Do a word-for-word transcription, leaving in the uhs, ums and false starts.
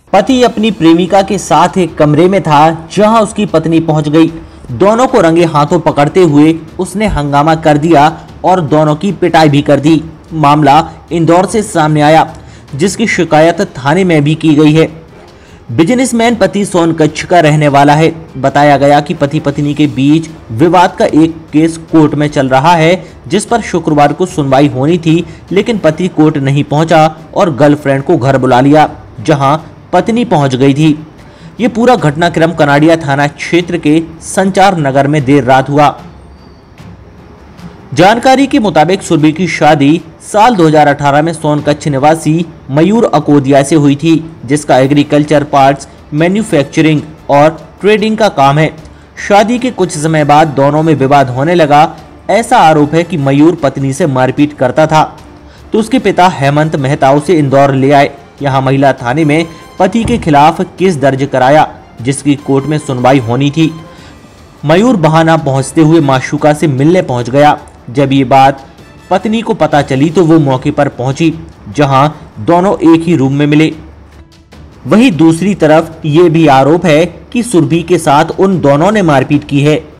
पति अपनी प्रेमिका के साथ एक कमरे में था जहां उसकी पत्नी पहुंच गई। दोनों को रंगे हाथों पकड़ते हुए उसने हंगामा कर दिया और दोनों की पिटाई भी कर दी। मामला इंदौर से सामने आया, जिसकी शिकायत थाने में भी की गई है। बिजनेसमैन पति सोनकच्छ का रहने वाला है। बताया गया कि पति पत्नी के बीच विवाद का एक केस कोर्ट में चल रहा है, जिस पर शुक्रवार को सुनवाई होनी थी, लेकिन पति कोर्ट नहीं पहुंचा और गर्लफ्रेंड को घर बुला लिया, जहां पत्नी पहुंच गई थी। ये पूरा घटनाक्रम कनाडिया थाना क्षेत्र के संचार नगर में देर रात हुआ। जानकारी के मुताबिक सुरभि की शादी साल दो हज़ार अठारह में सोनकच्छ निवासी मयूर अकोदिया से हुई थी, जिसका एग्रीकल्चर पार्ट्स मैन्युफैक्चरिंग और ट्रेडिंग का काम है। शादी के कुछ समय बाद दोनों में विवाद होने लगा। ऐसा आरोप है कि मयूर पत्नी से मारपीट करता था, तो उसके पिता हेमंत मेहता उसे इंदौर ले आए। यहाँ महिला थाने में पति के खिलाफ केस दर्ज कराया, जिसकी कोर्ट में सुनवाई होनी थी। मयूर बहाना पहुंचते हुए माशूका से मिलने पहुंच गया। जब ये बात पत्नी को पता चली तो वो मौके पर पहुंची, जहां दोनों एक ही रूम में मिले। वहीं दूसरी तरफ ये भी आरोप है कि सुरभि के साथ उन दोनों ने मारपीट की है।